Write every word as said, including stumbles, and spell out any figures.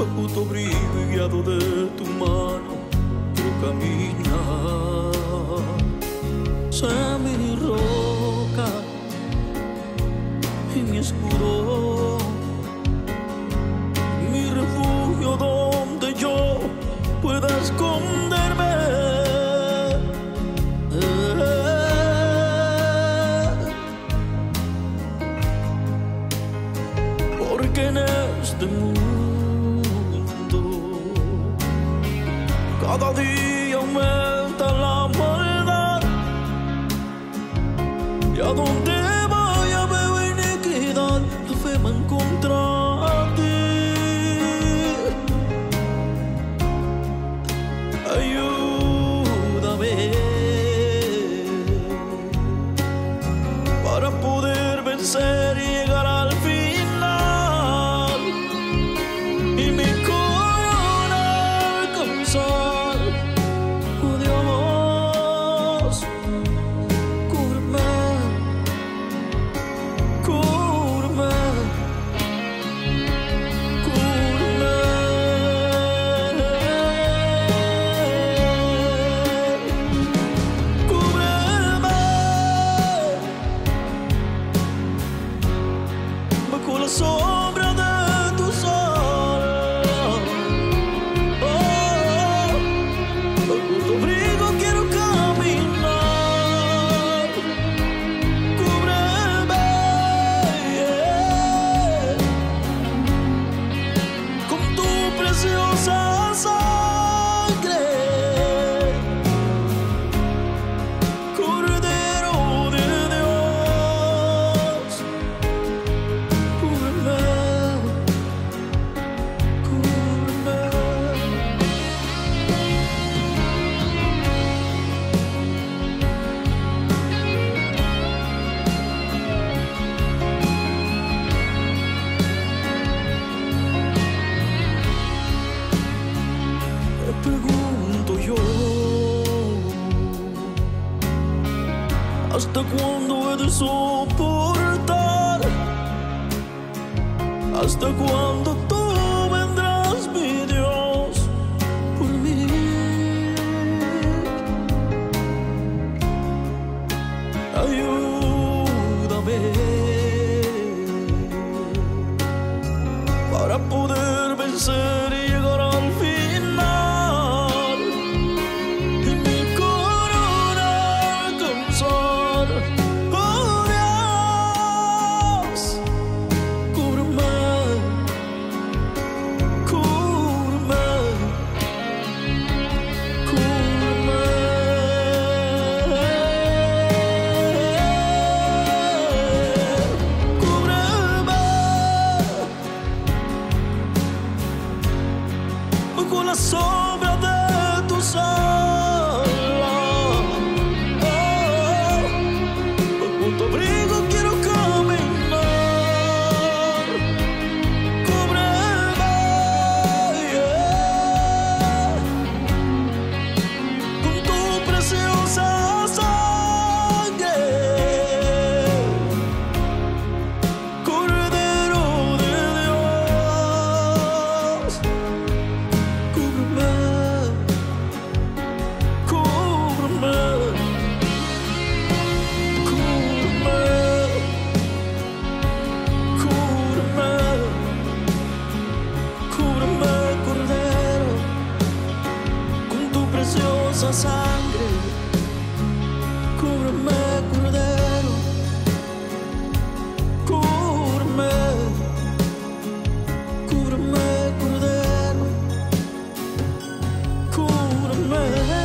bajo tu abrigo y guiado de tu mano quiero caminar. Sé mi roca y mi escudo, mi refugio donde yo pueda esconderme. Porque en este mundo cada día aumenta la maldad, y a donde vaya veo iniquidad, la fe me encuentra a ti. Ayúdame para poder vencer y llegar al final, y mi corona alcanzar. Oh Dios, cúbreme, cúbreme, cúbreme. Cúbreme bajo la sombra de tu sol. Oh, bajo tu abrigo quiero caminar. Cúbreme, yeah, con tu preciosa sangre, Cordero de Dios. Cúbreme, cúbreme. Me pregunto yo, ¿hasta cuándo he de soportar? ¿Hasta cuándo tú vendrás, mi Dios, por mí? Ayúdame para poder vencer y llegar al final, y mi corona alcanzar. Oh Dios, cúbreme, cúbreme, cúbreme. Cúbreme bajo la sombra de tus alas. Oh, bajo tu abrigo quiero caminar. Cúbreme, yeah, con tu preciosa sangre, Cordero de Dios. Cúbreme, cúbreme, cúbreme, cúbreme, cúbreme, Cordero, con tu preciosa sangre. Cúbreme, Cordero, cúbreme, cúbreme, Cordero, cúbreme.